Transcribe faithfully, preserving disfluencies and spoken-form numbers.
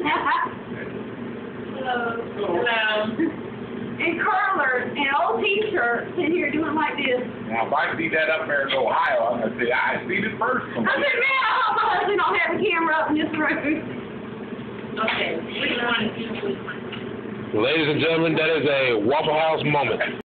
Hello. Hello. And curlers and old t-shirts sitting here doing like this. Now, if I see that up there in Ohio, I'm going to say, I see it personally. I said, man, I hope my husband don't have a camera up in this room. Okay, which one? Which one? Ladies and gentlemen, that is a Waffle House moment.